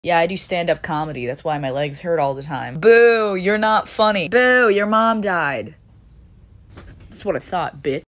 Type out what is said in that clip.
Yeah, I do stand-up comedy. That's why my legs hurt all the time. Boo, you're not funny. Boo, your mom died. That's what I thought, bitch.